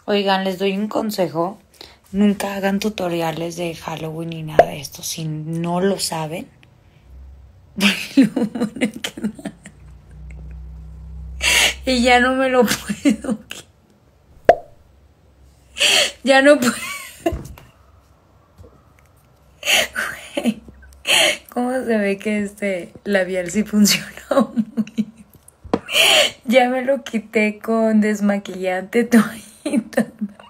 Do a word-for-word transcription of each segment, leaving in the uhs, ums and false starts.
Oigan, les doy un consejo. Nunca hagan tutoriales de Halloween ni nada de esto. Si no lo saben, y ya no me lo puedo. Ya no puedo. ¿Cómo se ve que este labial sí funcionó muy bien? Ya me lo quité con desmaquillante, toallita.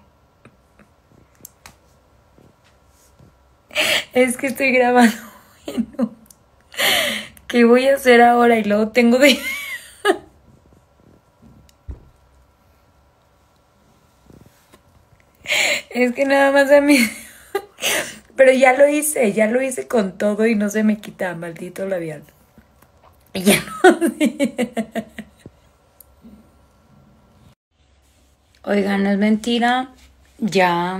Es que estoy grabando. Bueno, ¿qué voy a hacer ahora? Y luego tengo de... Es que nada más a mí... Pero ya lo hice, ya lo hice con todo y no se me quita, maldito labial. Ya no... Oigan, no es mentira. Ya...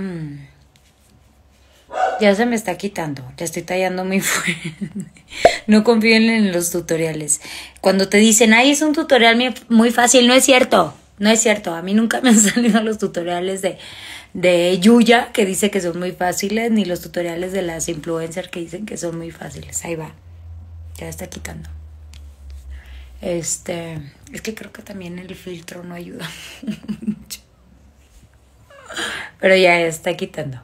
Ya se me está quitando. Ya estoy tallando muy fuerte. No confíen en los tutoriales. Cuando te dicen, ay, es un tutorial muy fácil, no es cierto. No es cierto. A mí nunca me han salido los tutoriales de, de Yuya, que dice que son muy fáciles, ni los tutoriales de las influencers que dicen que son muy fáciles. Ahí va. Ya está quitando. Este... Es que creo que también el filtro no ayuda mucho. Pero ya está quitando.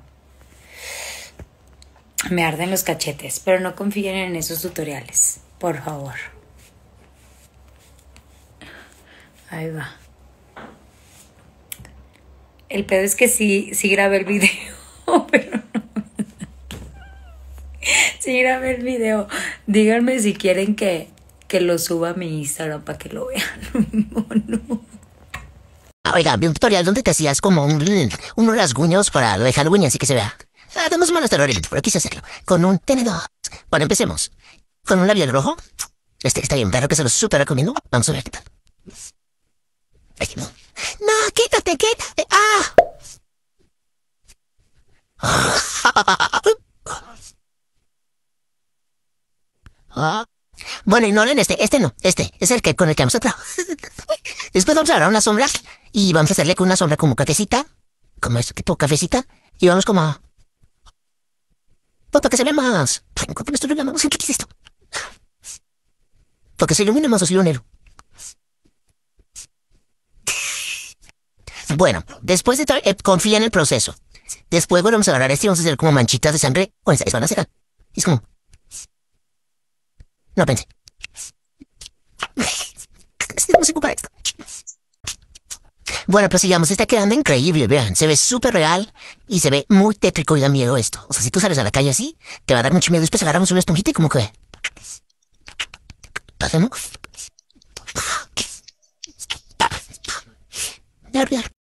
Me arden los cachetes, pero no confíen en esos tutoriales, por favor. Ahí va. El pedo es que sí, sí grabé el video, pero no. Sí grabé el video. Díganme si quieren que, que lo suba a mi Instagram para que lo vean. No, no. Oiga, vi un tutorial donde te hacías como un, unos rasguños para lo de Halloween, así que se vea. Ah, tenemos malos terrores, pero quise hacerlo. Con un tenedor. Bueno, empecemos. Con un labial rojo. Este está bien, claro que se lo súper recomiendo. Vamos a ver qué tal. Ay, no. No, quítate, quítate. ¡Ah! Ah. Bueno, ignoren este, este no, este es el que con el que vamos a trabajar. Después vamos a agarrar una sombra y vamos a hacerle con una sombra como cafecita, como eso, tipo cafecita, y vamos como a... Para que se vea más... ¿Cómo esto no más? ¿Qué es esto? Para que se ilumine más oscilonero. Bueno, después de todo, eh, confía en el proceso. Después volvemos a agarrar este y vamos a hacer como manchitas de sangre con esa, van a hacer. Es como... No pensé. No sé ocupar esto. Bueno, pues sigamos, está quedando increíble, vean, se ve súper real y se ve muy tétrico y da miedo esto. O sea, si tú sales a la calle así, te va a dar mucho miedo. Después agarramos una esponjita y como que... ¿Hacemos?